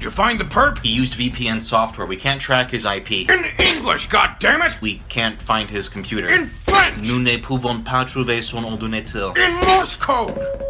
Did you find the perp? He used VPN software. We can't track his IP. In English, goddammit! We can't find his computer. In French! Nous ne pouvons pas trouver son ordinateur. In Morse code!